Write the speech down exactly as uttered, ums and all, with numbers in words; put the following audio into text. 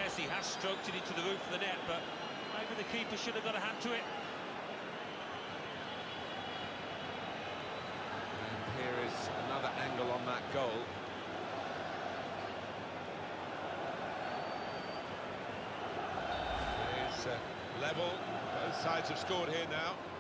Yes, he has stroked it into the roof of the net, but maybe the keeper should have got a hand to it. And here is another angle on that goal. It's uh, level. Both sides have scored here now.